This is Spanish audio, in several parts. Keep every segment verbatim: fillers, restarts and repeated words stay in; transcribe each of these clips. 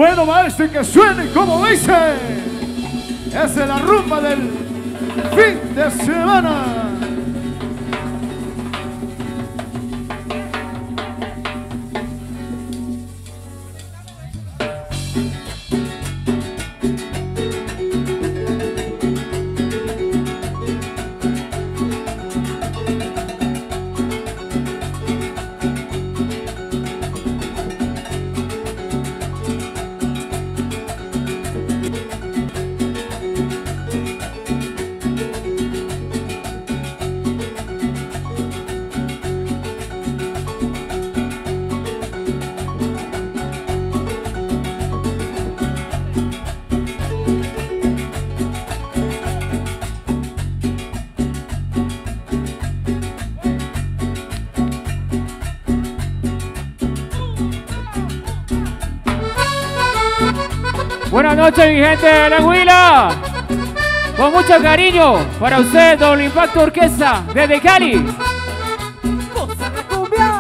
Bueno, maestro, y que suene como dice. Esa es la rumba del fin de semana. Buenas noches, mi gente de La Huila. Con mucho cariño para usted, Doble Impacto Orquesta desde Cali. ¡Cosa de cumbia!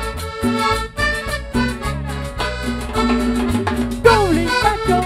¡Doble Impacto!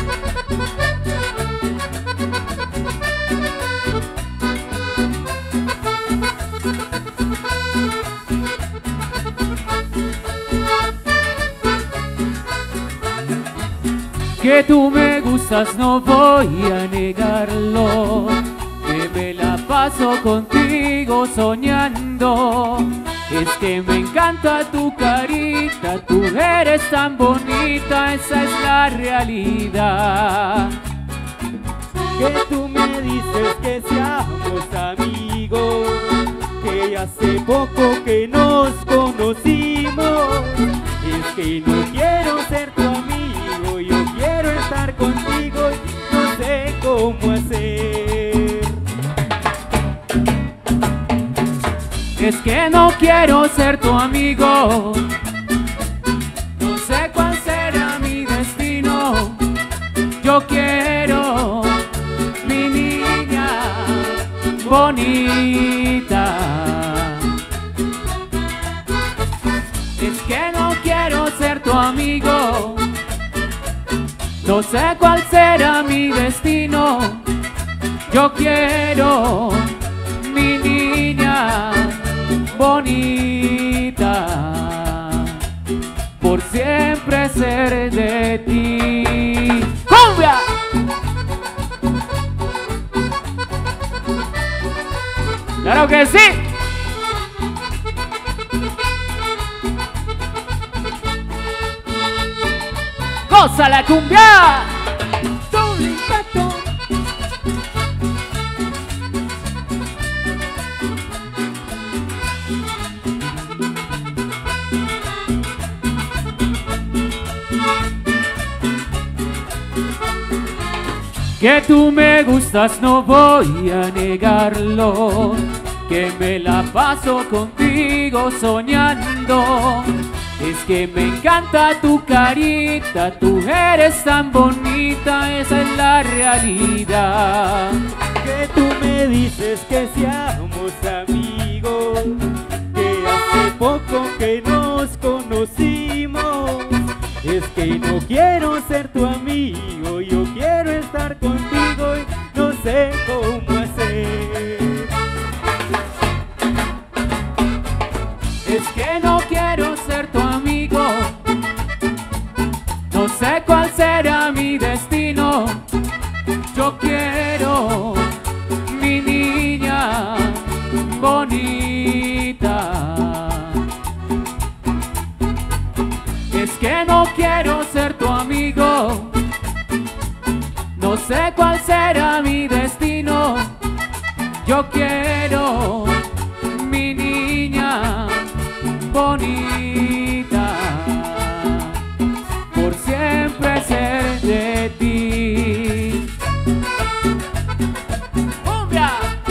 Que tú me gustas, no voy a negarlo. Que me la paso contigo soñando. Es que me encanta tu carita, tú eres tan bonita, esa es la realidad. Que tú me dices que seamos amigos, que hace poco que nos conocimos. Es que no quiero ser tu amigo, yo quiero estar contigo y no sé cómo hacer. Es que no quiero ser tu amigo, no sé cuál será mi destino. Yo quiero mi niña bonita. Es que no quiero ser tu amigo, no sé cuál será mi destino. Yo quiero mi niña bonita, por siempre ser de ti. ¡Cumbia! ¡Claro que sí! ¡Goza la cumbia! ¡Doble Impacto! Que tú me gustas, no voy a negarlo. Que me la paso contigo soñando. Es que me encanta tu carita, tú eres tan bonita, esa es la realidad. Que tú me dices que seamos amigos, que hace poco que nos conocimos. Es que no quiero ser tu amigo, yo quiero estar contigo y no sé cómo hacer. Es que no quiero ser tu amigo, no sé cuál será mi destino. Yo quiero mi niña bonita. Es que no quiero ser tu amigo, no sé cuál será mi destino. Yo quiero mi niña bonita, por siempre ser de ti. ¡Cumbia!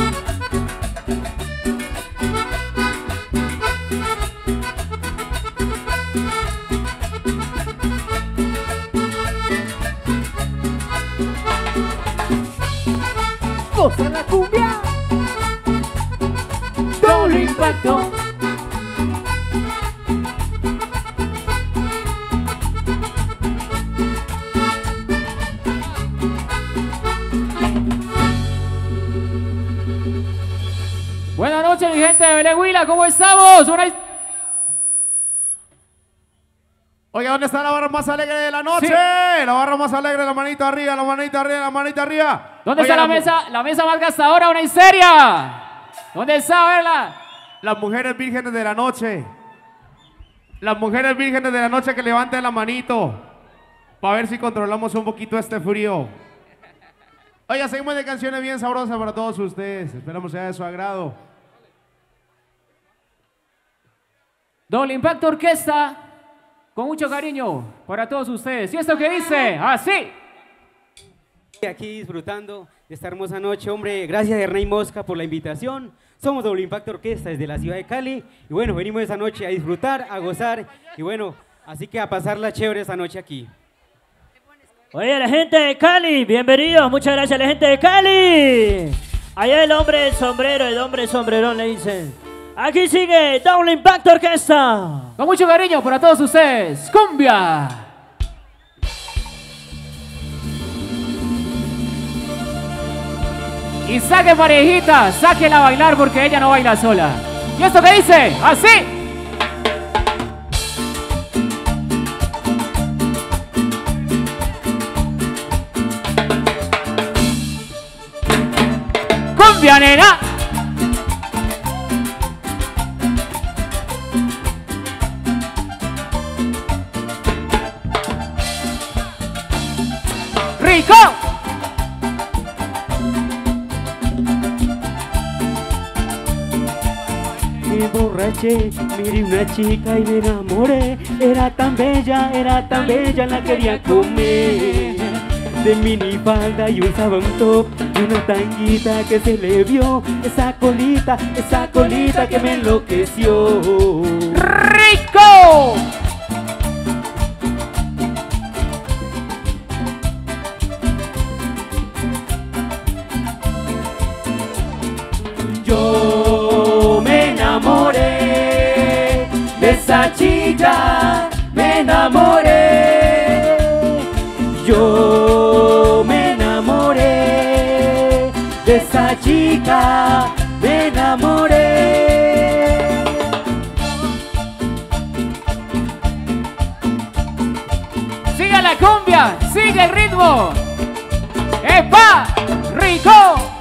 ¡Goza la cumbia! Doble Impacto. gente de Belén Huila, ¿cómo estamos? Una... Oiga, ¿dónde está la barra más alegre de la noche? Sí. La barra más alegre, la manita arriba, la manita arriba, la manita arriba. ¿Dónde Oiga, está la, mu- mesa, la mesa más gastadora, una histeria? ¿Dónde está, verla? Las mujeres vírgenes de la noche. Las mujeres vírgenes de la noche que levanten la manito. Para ver si controlamos un poquito este frío. Oiga, seguimos de canciones bien sabrosas para todos ustedes. Esperamos sea de su agrado. Doble Impacto Orquesta, con mucho cariño para todos ustedes. ¿Y esto qué dice? Así. Aquí disfrutando de esta hermosa noche, hombre. Gracias a Hernán Mosca por la invitación. Somos Doble Impacto Orquesta desde la ciudad de Cali. Y bueno, venimos esta noche a disfrutar, a gozar. Y bueno, así que a pasarla chévere esta noche aquí. Oye, la gente de Cali, bienvenidos, muchas gracias a la gente de Cali. Allá el hombre del sombrero, el hombre del sombrerón le dicen. Aquí sigue Doble Impacto Orquesta. Con mucho cariño para todos ustedes. ¡Cumbia! Y saque parejita, sáquela a bailar porque ella no baila sola. ¿Y esto qué dice? Así. ¡Cumbia, nena! ¡Rico! Me emborraché, miré una chica y me enamoré. Era tan bella, era tan bella, la quería comer. De minifalda y usaba un top y una tanguita que se le vio. Esa colita, esa colita que me enloqueció. ¡Rico! Yo me enamoré de esa chica, me enamoré. Yo me enamoré de esa chica, me enamoré. Sigue la cumbia, sigue el ritmo. ¡Epa! ¡Rico!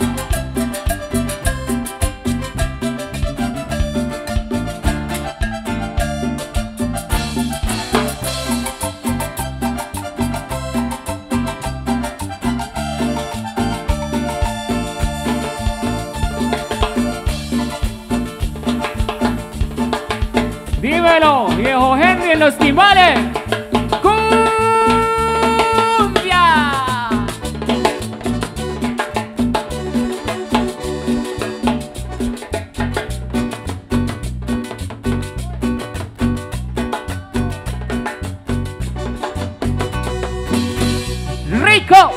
Dímelo, viejo Henry en los timbales. ¡Cumbia! ¡Rico!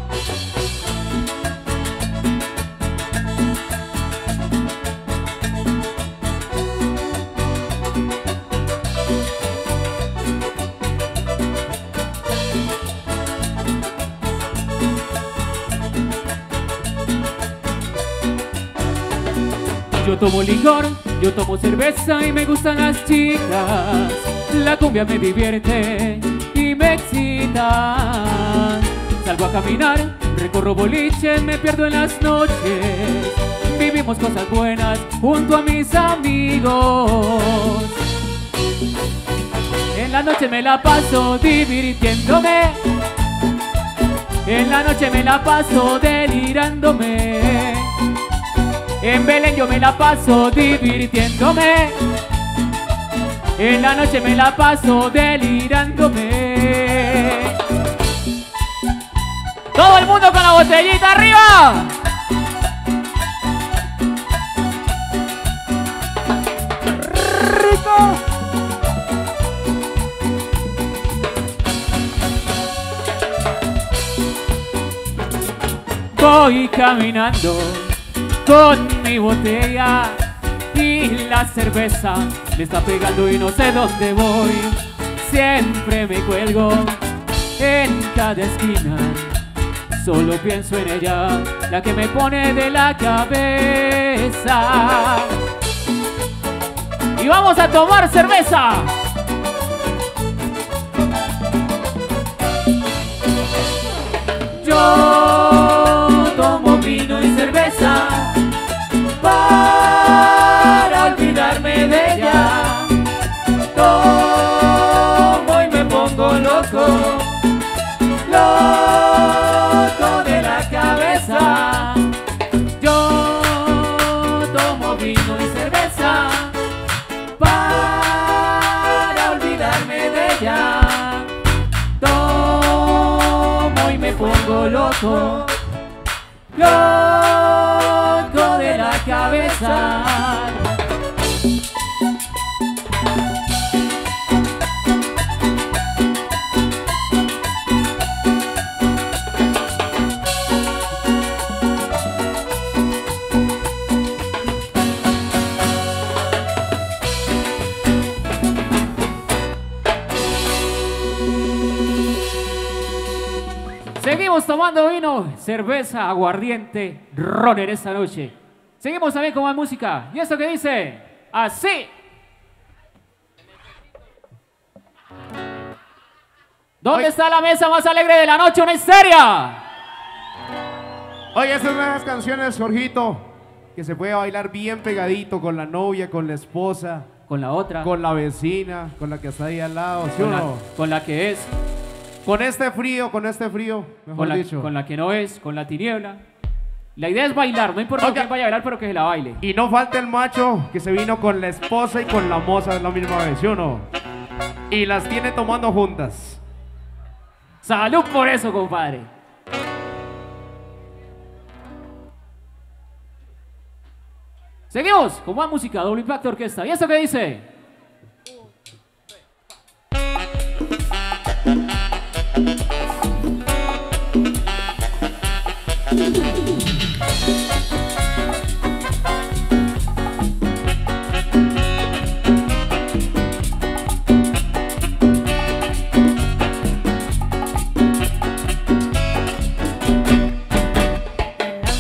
Yo tomo licor, yo tomo cerveza y me gustan las chicas. La cumbia me divierte y me excita. Salgo a caminar, recorro boliches, me pierdo en las noches. Vivimos cosas buenas junto a mis amigos. En la noche me la paso divirtiéndome. En la noche me la paso delirándome. En Belén yo me la paso divirtiéndome. En la noche me la paso delirándome. Todo el mundo con la botellita arriba. ¡Rico! Voy caminando con mi botella y la cerveza me está pegando y no sé dónde voy. Siempre me cuelgo en cada esquina, solo pienso en ella, la que me pone de la cabeza. y vamos a tomar cerveza. Yo tomo vino y cerveza para olvidarme de ella. Tomo y me pongo loco, loco de la cabeza. Yo tomo vino y cerveza para olvidarme de ella. Tomo y me pongo loco, loco de la cabeza. Seguimos tomando vino, cerveza, aguardiente, ron en esta noche. Seguimos también con más música. ¿Y esto que dice? Así. ¿Dónde Oye. está la mesa más alegre de la noche? ¡Una histeria! Oye, estas son unas canciones, Jorgito, que se puede bailar bien pegadito con la novia, con la esposa, Con la otra. con la vecina, con la que está ahí al lado, ¿sí o con, la, no? con la que es. Con este frío, con este frío, mejor Con la, dicho. con la que no es. Con la tiniebla. La idea es bailar. No importa Oiga. quién vaya a bailar, pero que se la baile. Y no falta el macho que se vino con la esposa y con la moza la misma vez, ¿sí o no? Y las tiene tomando juntas. ¡Salud por eso, compadre! Seguimos con más música, Doble Impacto Orquesta. ¿Y esto qué dice?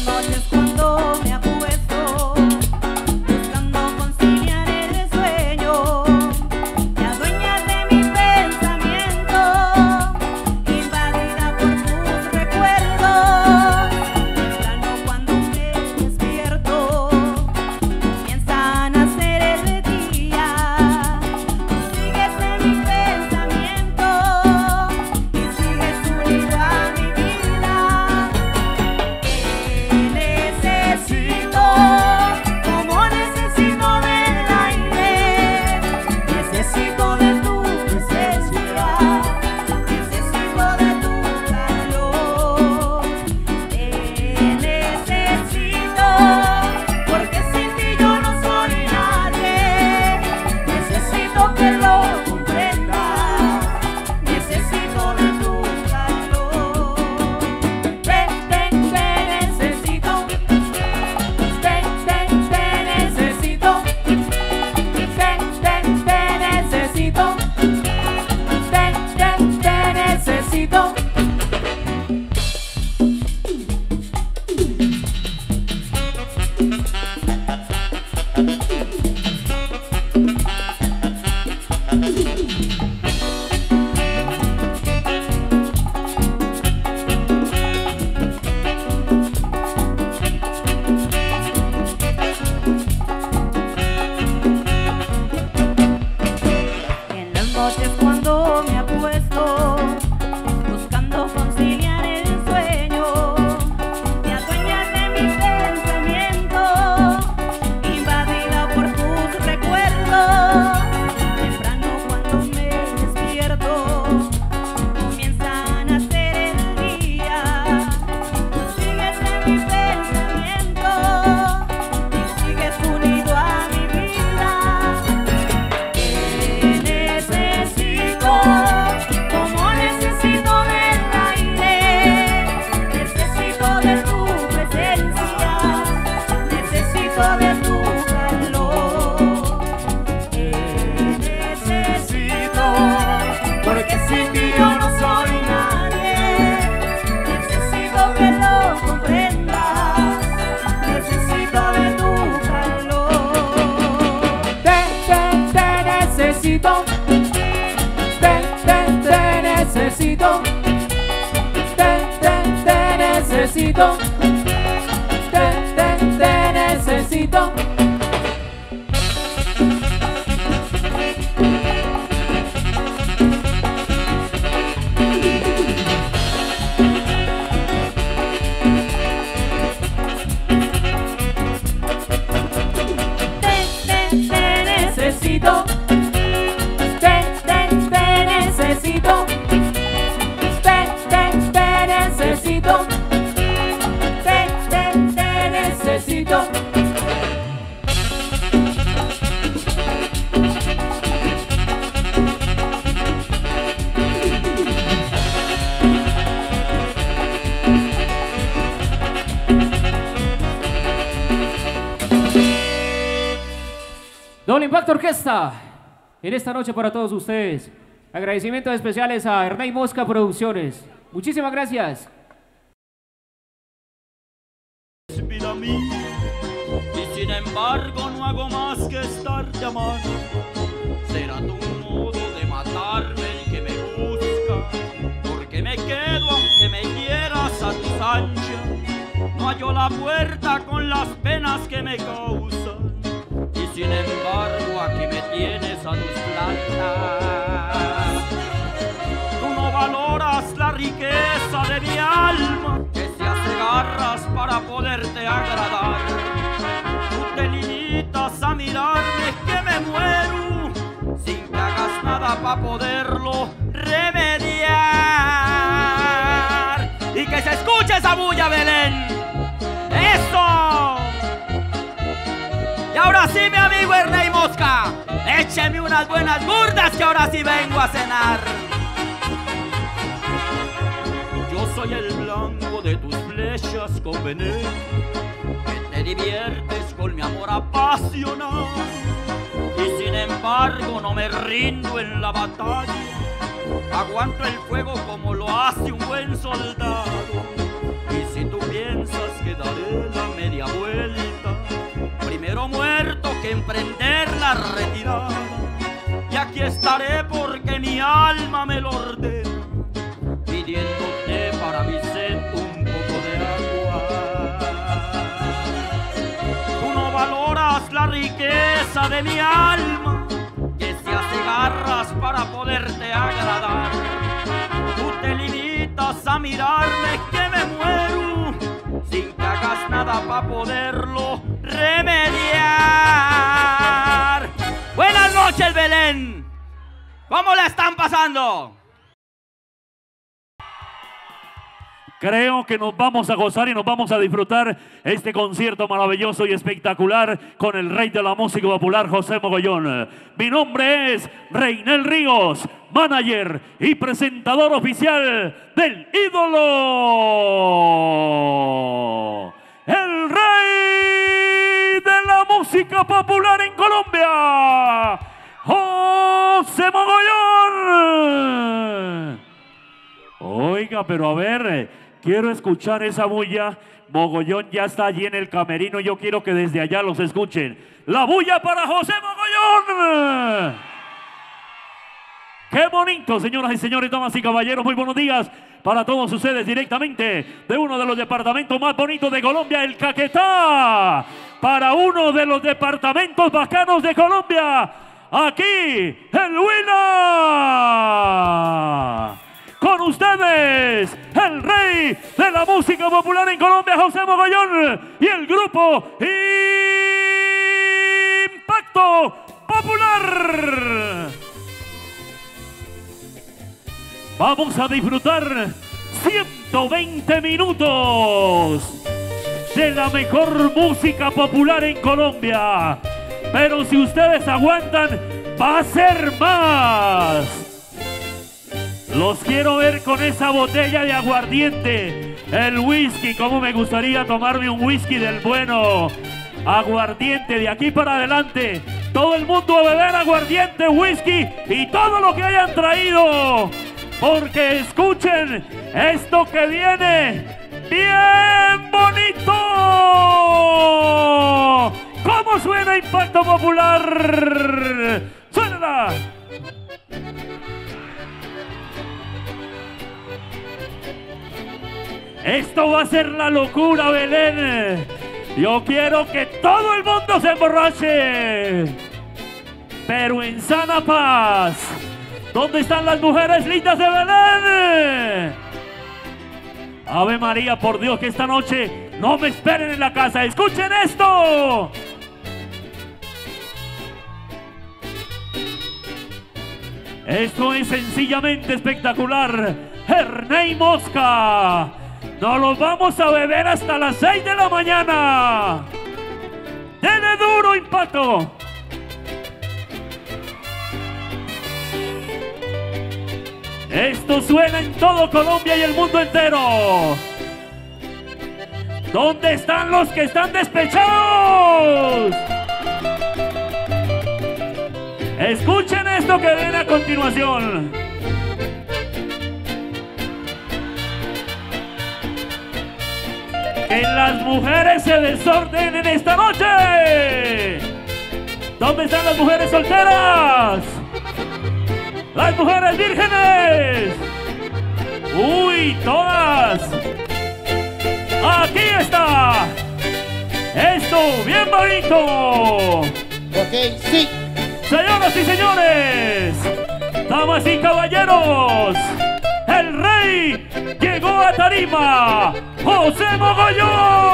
Cuando me acuesto, buscando conciliar el sueño, necesito, te, te, te necesito. Necesito, te, te, te necesito, te, te, te necesito, te, te, te necesito. Doble Impacto Orquesta, en esta noche para todos ustedes. Agradecimientos especiales a Ernei Mosca Producciones. Muchísimas gracias. Vida mía, y sin embargo no hago más que estar llamando. Será tu modo de matarme el que me busca, porque me quedo aunque me quieras a tus anchas. No hallo la puerta con las penas que me causan. Y sin embargo aquí me tienes a tus plantas. Tú no valoras la riqueza de mi alma, que se hace garras para poderte agradar. Tú te limitas a mirarme que me muero, sin que hagas nada para poderlo remediar. Y que se escuche esa bulla, Belén. ¡Eso! Y ahora sí, mi amigo Ernei Mosca, écheme unas buenas burdas que ahora sí vengo a cenar. Yo soy el blanco de tus flechas con veneno, que te diviertes con mi amor apasionado. Y sin embargo no me rindo en la batalla, aguanto el fuego como lo hace un buen soldado. Y si tú piensas que daré la media vuelta, primero muerto que emprender la retirada. Y aquí estaré porque mi alma me lo ordena, pidiéndote para mi sed un poco de agua. Tú no valoras la riqueza de mi alma, que se hace garras para poderte agradar. Tú te limitas a mirarme que me muero, sin que hagas nada para poderlo remediar. Buenas noches, Belén. ¿Cómo la están pasando? Creo que nos vamos a gozar y nos vamos a disfrutar este concierto maravilloso y espectacular con el rey de la música popular, José Mogollón. Mi nombre es Reinel Ríos, manager y presentador oficial del ídolo, el rey de la música popular en Colombia, José Mogollón. Oiga, pero a ver, quiero escuchar esa bulla. Mogollón ya está allí en el camerino. Yo quiero que desde allá los escuchen. La bulla para José Mogollón. Qué bonito, señoras y señores, damas y caballeros. Muy buenos días para todos ustedes directamente de uno de los departamentos más bonitos de Colombia, el Caquetá. Para uno de los departamentos bacanos de Colombia, aquí, el Huila. Con ustedes, el rey de la música popular en Colombia, José Mogollón, y el grupo Impacto Popular. Vamos a disfrutar ciento veinte minutos de la mejor música popular en Colombia. Pero si ustedes aguantan, va a ser más. Los quiero ver con esa botella de aguardiente. El whisky, como me gustaría tomarme un whisky del bueno. Aguardiente, de aquí para adelante. Todo el mundo a beber aguardiente, whisky y todo lo que hayan traído. Porque escuchen esto que viene bien bonito. ¿Cómo suena Impacto Popular? ¡Suénala! Esto va a ser la locura, Belén. Yo quiero que todo el mundo se emborrache, pero en sana paz. ¿Dónde están las mujeres lindas de Belén? Ave María, por Dios, que esta noche no me esperen en la casa. ¡Escuchen esto! Esto es sencillamente espectacular. Herney Mosca. Nos los vamos a beber hasta las seis de la mañana. ¡Dele duro, Impacto! Esto suena en todo Colombia y el mundo entero. ¿Dónde están los que están despechados? Escuchen esto que viene a continuación. Que las mujeres se desordenen esta noche. ¿Dónde están las mujeres solteras? ¡Las mujeres vírgenes! ¡Uy, todas! ¡Aquí está! ¡Esto, bien bonito! Ok, sí. Señoras y señores, damas y caballeros, el rey llegó a tarima, José Mogollón.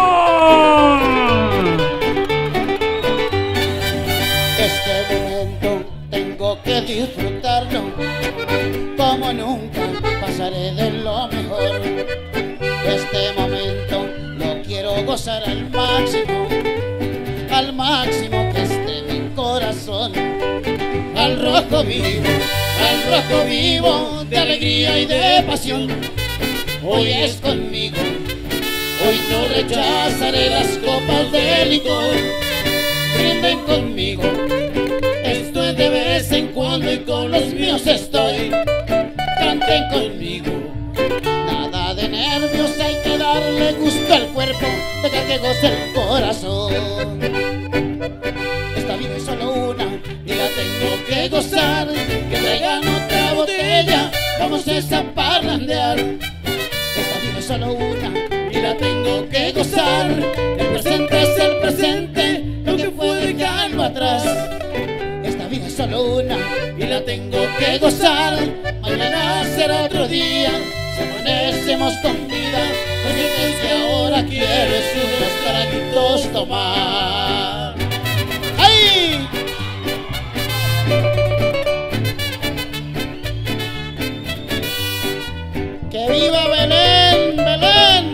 Este momento tengo que disfrutarlo, como nunca pasaré de lo mejor. Este momento lo quiero gozar al máximo, al máximo que esté mi corazón. Al rojo vivo, al rojo vivo de alegría y de pasión. Hoy es conmigo, hoy no rechazaré las copas de licor. Brinden conmigo, esto es de vez en cuando y con los míos estoy. Canten conmigo, nada de nervios, hay que darle gusto al cuerpo, dejar que goce el corazón. Esta vida es solo una y la tengo que gozar, que traigan otra botella, vamos a parrandear. Esta vida es solo una y la tengo que gozar, el presente es el presente, lo que fue dejarlo atrás. Esta vida es solo una y la tengo que gozar, mañana será otro día, si amanecemos con vida, porque desde ahora quiero es unos traguitos tomar. ¡Ay! ¡Que viva Belén, Belén!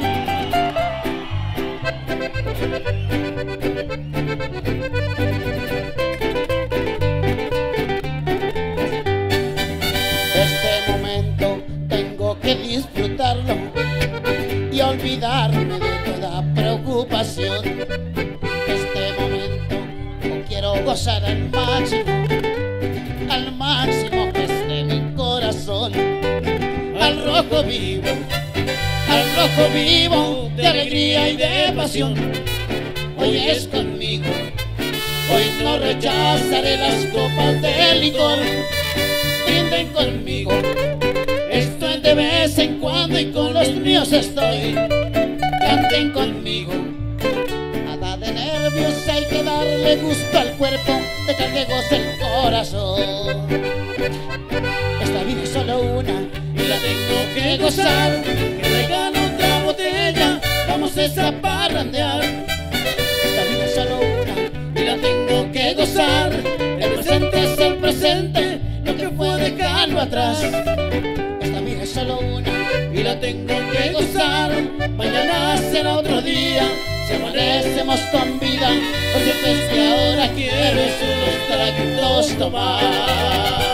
Este momento tengo que disfrutarlo y olvidarme de toda preocupación. Este momento lo quiero gozar al máximo, al máximo que esté mi corazón. Al rojo vivo, al rojo vivo de alegría y de pasión. Hoy es conmigo, hoy no rechazaré las copas de licor. Brinden conmigo, esto es de vez en cuando y con los míos estoy. Canten conmigo, nada de nervios, hay que darle gusto al cuerpo, dejar que goce el corazón. Esta vida es solo una y la tengo que gozar, que traigan otra botella, vamos a parrandear. Esta vida es solo una y la tengo que gozar, el presente es el presente, lo que fue dejarlo atrás. Esta vida es solo una y la tengo que gozar, mañana será otro día, si amanecemos con vida, porque desde ahora quiero es unos traguitos tomar.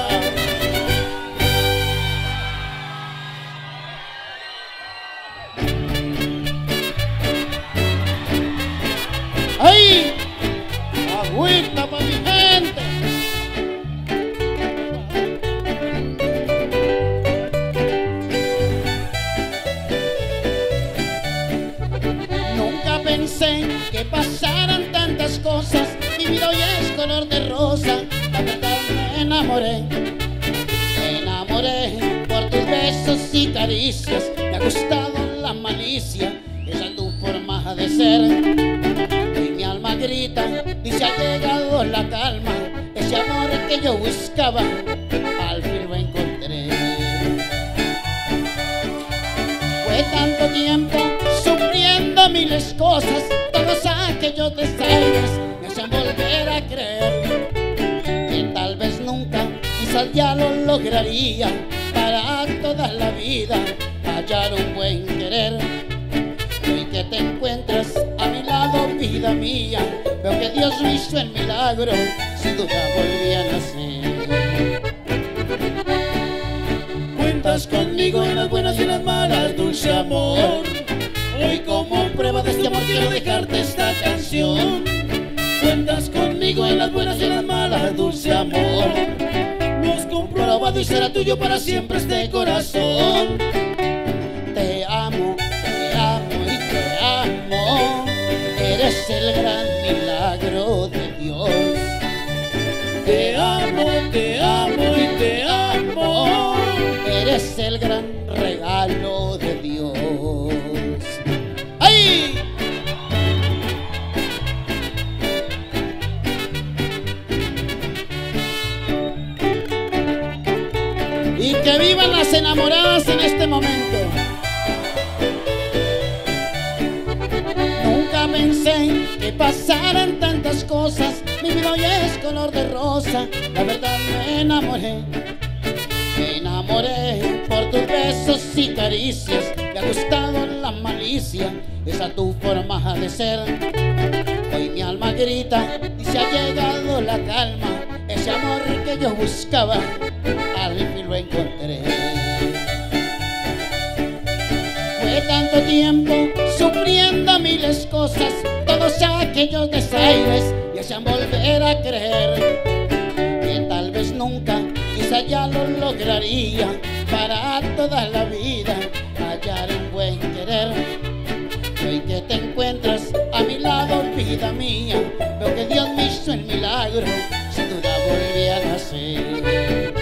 ¡Ay! ¡Agüita pa' mi gente! Nunca pensé que pasaran tantas cosas, mi vida hoy es color de rosa, la verdad me enamoré. Me enamoré por tus besos y caricias, me ha gustado la malicia, esa es tu forma de ser. Y mi alma grita, dice ha llegado la calma, ese amor que yo buscaba, al fin lo encontré. Fue tanto tiempo sufriendo miles cosas, todos aquellos desaires me hacen volver a creer que tal vez nunca, quizás ya lo lograría, para toda la vida hallar un buen querer. Hoy que te encuentras a mi lado, vida mía, veo que Dios me hizo el milagro, sin duda volví a nacer. Cuentas conmigo en las buenas y en las malas, dulce amor. Hoy como prueba de este amor quiero dejarte esta canción. Cuentas conmigo en las buenas y en las malas, dulce amor. Los comprobado y será tuyo para siempre este corazón. Te amo, te amo y te amo. Eres el gran milagro de Dios. Te amo, te amo y te amo. Eres el gran regalo de Dios. ¡Ay! Y que vivan las enamoradas en este momento. Nunca pensé que pasaran tantas cosas. Mi vida hoy es color de rosa. La verdad me enamoré. Me enamoré por tus besos y caricias. Me ha gustado la malicia, esa tu forma de ser. Hoy mi alma grita, dice ha llegado la calma, ese amor que yo buscaba, al fin lo encontré. Fue tanto tiempo sufriendo miles cosas, todos aquellos desaires me hacían volver a creer que tal vez nunca, quizá ya lo lograría, para toda la vida hallar un buen querer. Hoy que te encuentras a mi lado, vida mía, veo que Dios me hizo el milagro, sin duda volví a nacer.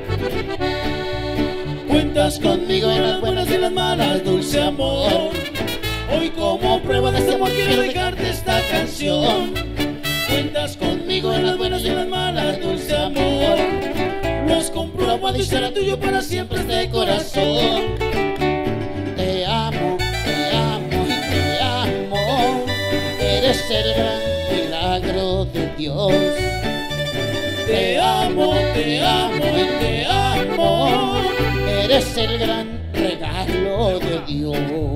Cuentas conmigo en las buenas y en las malas, dulce amor. Hoy como prueba de este amor quiero dejarte esta canción. Cuentas conmigo en las buenas y en las malas, dulce amor. Los comprobado y será tuyo para siempre este corazón. Te amo, te amo y te amo. Eres el gran milagro de Dios. Te amo, te amo y te amo. Eres el gran regalo de Dios.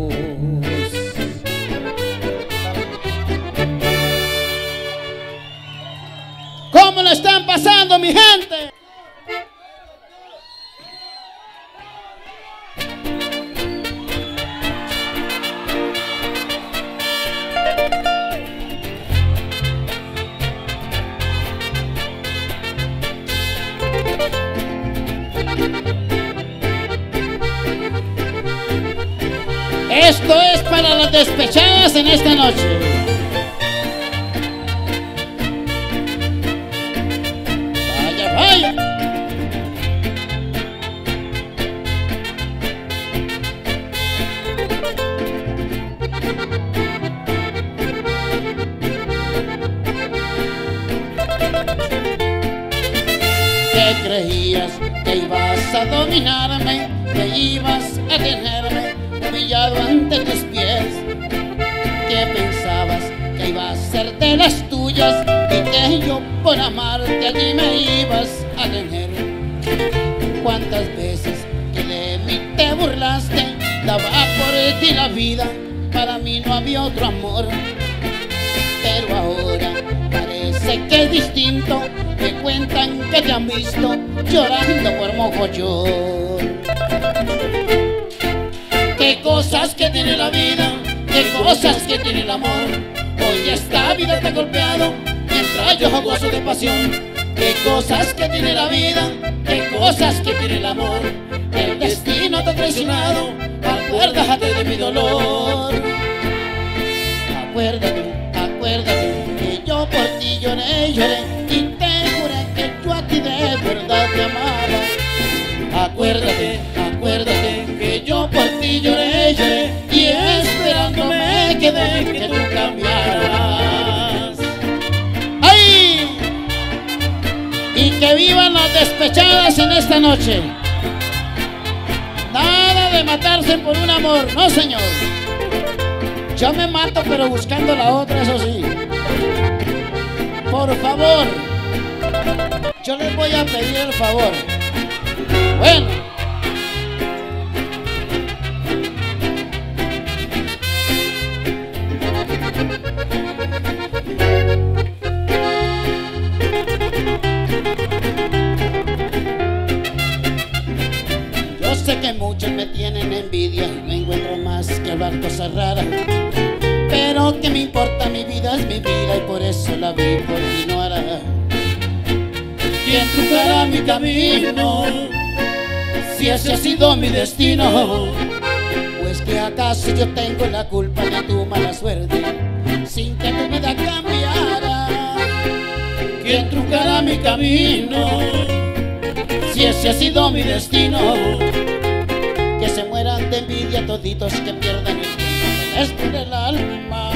¿Cómo lo están pasando, mi gente? Esto es para las despechadas en esta noche. Vaya, vaya. ¿Qué creías? Que ibas a dominarme, que ibas a tenerme humillado ante tus pies. ¿Qué pensabas? Que iba a ser de las tuyas y que yo por amarte allí me ibas a tener. ¿Cuántas veces que de mí te burlaste? Daba por ti la vida, para mí no había otro amor. Pero ahora parece que es distinto, me cuentan que te han visto llorando por mogollón. Qué cosas que tiene la vida, qué cosas que tiene el amor. Hoy esta vida te ha golpeado, mientras yo gozo de pasión. Qué cosas que tiene la vida, qué cosas que tiene el amor. El destino te ha traicionado, acuérdate de mi dolor. Acuérdate, acuérdate que yo por ti lloré, lloré y te juré que yo a ti de verdad te amaba. Acuérdate, acuérdate que yo por ti lloré, lloré y que de que tú cambiaras. ¡Ay! Y que vivan las despechadas en esta noche. Nada de matarse por un amor, no señor. Yo me mato pero buscando la otra, eso sí. Por favor, yo les voy a pedir el favor. Bueno. Yo sé que muchos me tienen envidia y no encuentro más que hablar cosas raras. Pero que me importa, mi vida es mi vida y por eso la vi por ti no hará. ¿Quién trucará mi camino si ese ha sido mi destino? Pues que acaso yo tengo la culpa de tu mala suerte sin que tu vida cambiara. ¿Quién trucará mi camino si ese ha sido mi destino? Que se mueran de envidia toditos, que pierdan el tiempo, es por el alma.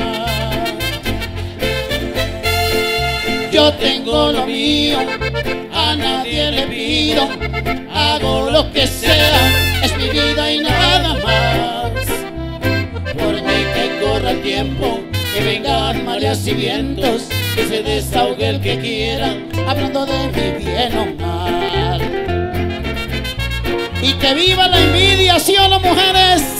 Yo tengo lo mío, a nadie le pido, hago lo que sea, es mi vida y nada más. Por mí que corra el tiempo, que vengan mareas y vientos, que se desahogue el que quiera, hablando de mi bien o mal. Y que viva la envidia, ¿sí o no, mujeres?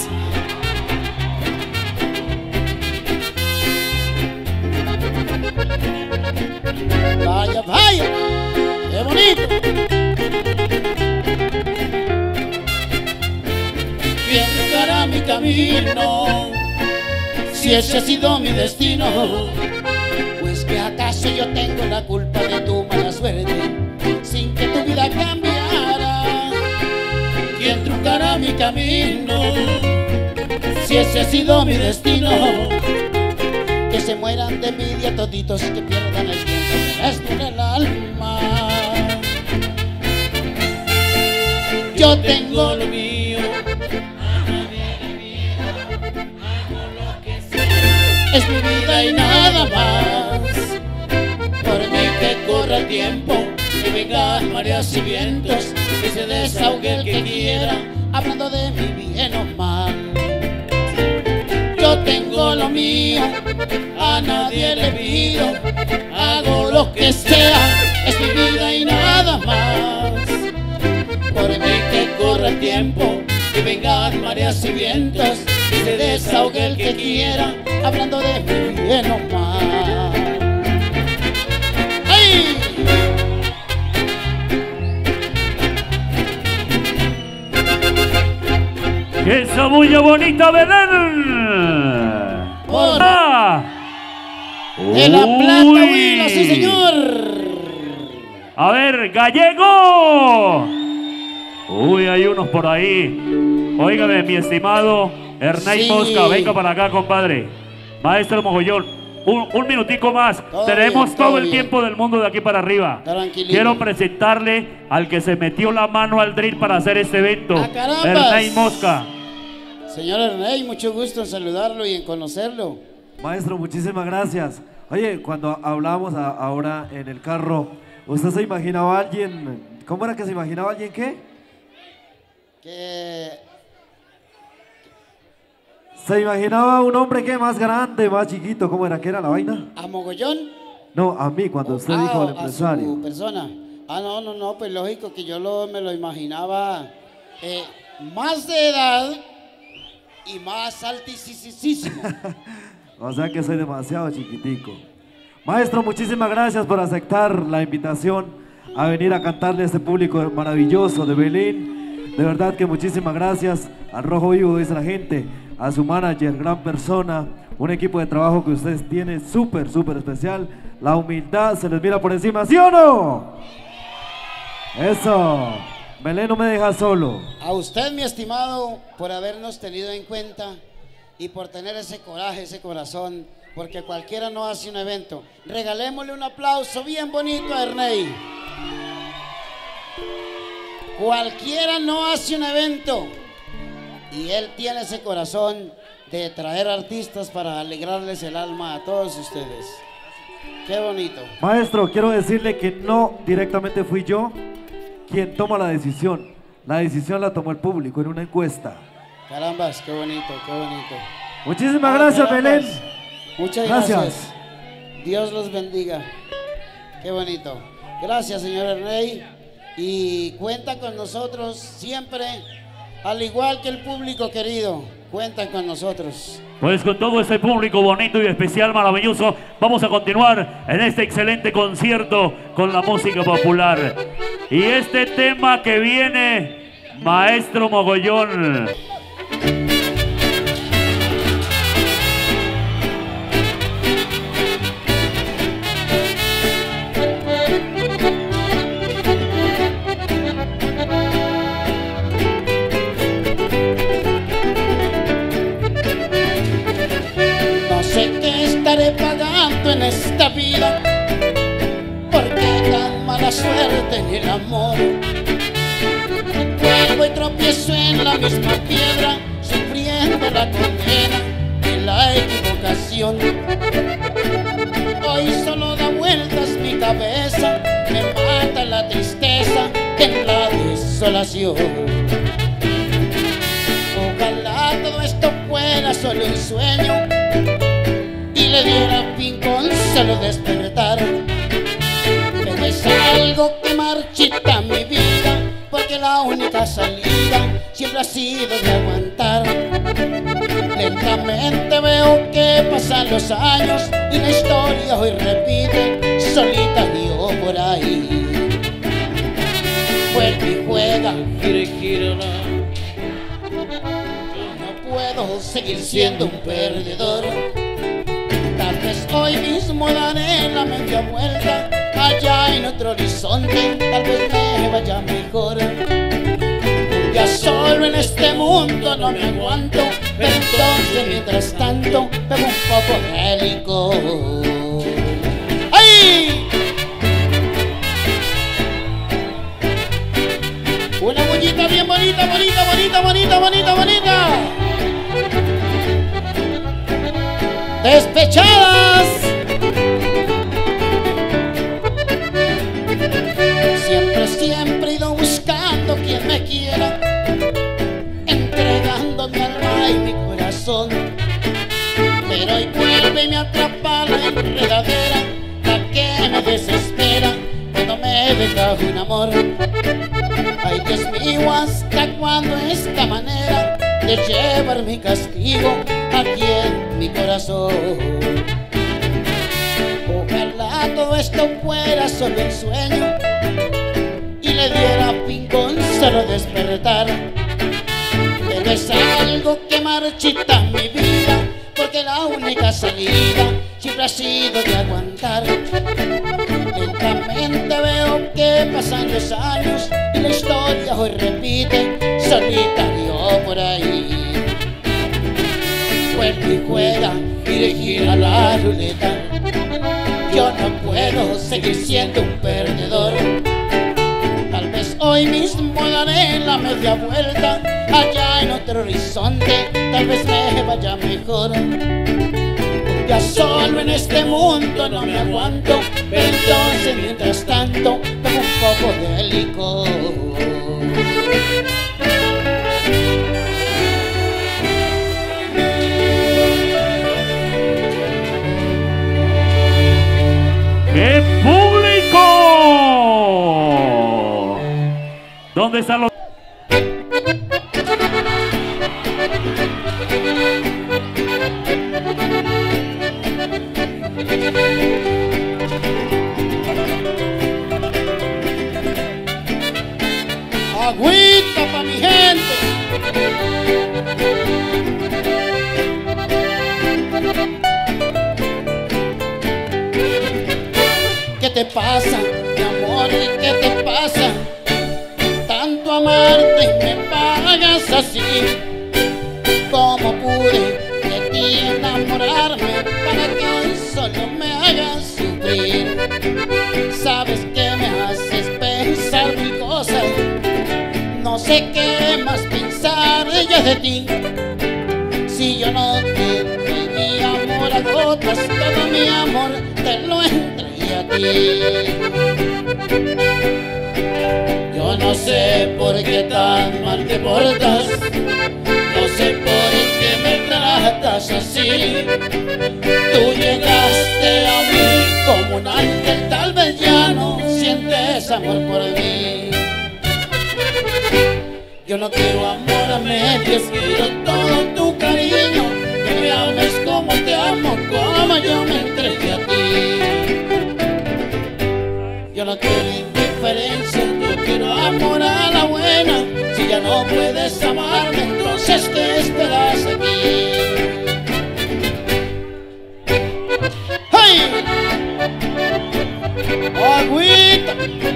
Vaya, vaya, qué bonito. ¿Quién trucará mi camino si ese ha sido mi destino? Pues que acaso yo tengo la culpa de tu mala suerte sin que tu vida cambiara. ¿Quién trucará mi camino si ese ha sido mi destino? Que se mueran de envidia toditos, que pierdan el tiempo, que es por el alma. Yo tengo lo mío, a nadie le pido, hago lo que sea, es mi vida y nada más. Por mí que corra el tiempo, que vengan mareas y vientos, que se desahogue el que quiera, hablando de mi bien o mal. Yo tengo lo mío, a nadie le pido, hago lo que sea, es mi vida y nada más. Por mí que corra el tiempo, que vengan mareas y vientos, que se desahogue el que quiera, hablando de mi bien o mal. ¡Ay! ¡Qué esa bulla bonita, Belén! Por ¡Ah! de la Plata, ¡Uy! Huila, sí señor. A ver, Gallego. Uy, hay unos por ahí. Óigame, mi estimado Ernei Sí. Mosca, venga para acá, compadre. Maestro Mogollón, un, un minutico más. Todo Tenemos bien, todo todo el bien. tiempo del mundo de aquí para arriba. Tranquilito. Quiero presentarle al que se metió la mano al drill para hacer este evento. ¡Ah, carambas! Ernei Mosca. Señor Ernei, mucho gusto en saludarlo y en conocerlo. Maestro, muchísimas gracias. Oye, cuando hablábamos a- ahora en el carro, ¿usted se imaginaba a alguien? ¿Cómo era que se imaginaba a alguien qué? Que ¿Se imaginaba a un hombre que más grande, más chiquito? ¿Cómo era que era la vaina? a Mogollón. No, a mí, cuando usted Ah, dijo al a empresario. su persona. Ah, no, no, no, pues lógico que yo lo, me lo imaginaba eh, más de edad y más altísimo. O sea que soy demasiado chiquitico. Maestro, muchísimas gracias por aceptar la invitación a venir a cantarle a este público maravilloso de Belén. De verdad que muchísimas gracias al Rojo Vivo, dice la gente, a su manager, gran persona, un equipo de trabajo que ustedes tienen súper, súper especial. La humildad se les mira por encima, ¿sí o no? Eso. Belén no me deja solo. A usted, mi estimado, por habernos tenido en cuenta y por tener ese coraje, ese corazón, porque cualquiera no hace un evento. Regalémosle un aplauso bien bonito a Ernei. Cualquiera no hace un evento y él tiene ese corazón de traer artistas para alegrarles el alma a todos ustedes. Qué bonito. Maestro, quiero decirle que no directamente fui yo quien toma la decisión. La decisión la tomó el público en una encuesta. Carambas, qué bonito, qué bonito. Muchísimas Ay, gracias, carambas. Belén. Muchas gracias. Gracias. Dios los bendiga. Qué bonito. Gracias, señor Rey. Y cuenta con nosotros siempre, al igual que el público querido. Cuentan con nosotros. Pues con todo ese público bonito y especial, maravilloso, vamos a continuar en este excelente concierto con la música popular. Y este tema que viene, Maestro Mogollón. Estaré pagando en esta vida, porque tan mala suerte en el amor. Vuelvo y tropiezo en la misma piedra, sufriendo la condena de la equivocación. Hoy solo da vueltas mi cabeza, me mata la tristeza en la desolación. Ojalá todo esto fuera solo un sueño y le diera fin con solo despertar. Pero es algo que marchita mi vida, porque la única salida siempre ha sido de aguantar. Lentamente veo que pasan los años y la historia hoy repite, solita yo por ahí. Vuelve y juega, gira y gira. No puedo seguir siendo un perdedor. Tal vez hoy mismo daré la media vuelta, allá en otro horizonte, tal vez me vaya mejor. Ya solo en este mundo no me aguanto, pero entonces mientras tanto bebo un poco de licor. ¡Ay! Una moñita bien bonita, bonita, bonita, bonita, bonita, bonita. Despechadas. Siempre, siempre he ido buscando quien me quiera, entregando mi alma y mi corazón. Pero hoy vuelve y me atrapa la enredadera, la que me desespera cuando me deja un amor. Ay, Dios mío, ¿hasta cuándo esta manera de llevar mi castigo aquí en mi corazón? Ojalá todo esto fuera solo un sueño y le diera fin con solo despertar. Pero es algo que marchita mi vida, porque la única salida siempre ha sido de aguantar. Lentamente veo que pasan los años y la historia hoy repite, solitario por ahí. Vuelve y juega, gira y gira la ruleta. Yo no puedo seguir siendo un perdedor. Tal vez hoy mismo daré la media vuelta, allá en otro horizonte, tal vez me vaya mejor. Ya solo en este mundo no me aguanto, pero entonces mientras tanto bebo un poco de licor. ¡Qué público! ¿Dónde están los...? Agüita pa' mi gente. ¿Qué te pasa, mi amor? ¿Qué te pasa? Tanto amarte y me pagas así. ¿Cómo pude de ti enamorarme para que hoy solo me hagas sufrir? Sabes que me haces pensar mil cosas, no sé qué más pensar ella de ti. Si yo no bocas, todo mi amor te lo entregué a ti. Yo no sé por qué tan mal te portas, no sé por qué me tratas así. Tú llegaste a mí como un ángel, tal vez ya no sientes amor por mí. Yo no quiero amor a medias, quiero todo tu cariño, que me ames como te amo, como yo me entregué a ti. Yo no quiero indiferencia, yo quiero amor a la buena. Si ya no puedes amarme, entonces ¿qué esperas aquí? ¡Hey! ¡Agüita!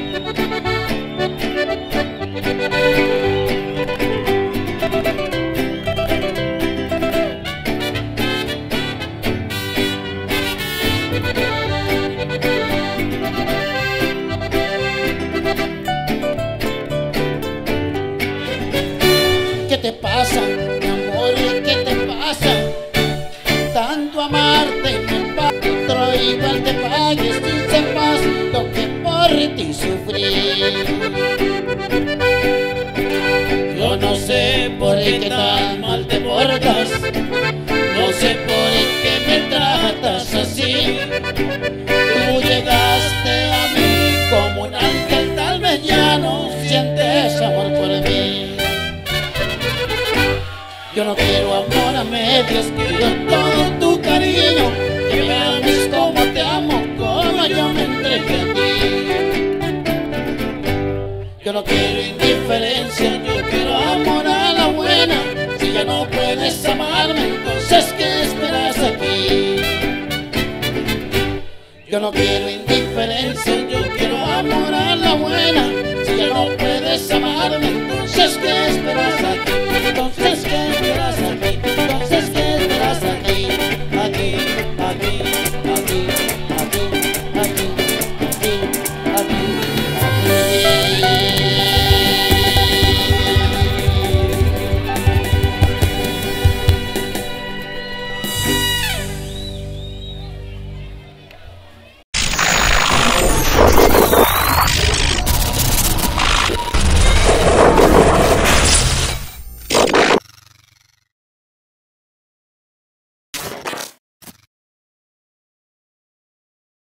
¿Qué te pasa, mi amor? ¿Qué te pasa? Tanto amarte me otro igual te pagues y sepas lo que por ti sufrí. Yo no sé por qué tan mal te portas, no sé por qué me tratas así. Tú llegaste a mí como un ángel, tal vez ya no sientes amor por mí. Yo no quiero amor a medias, quiero todo tu cariño, que me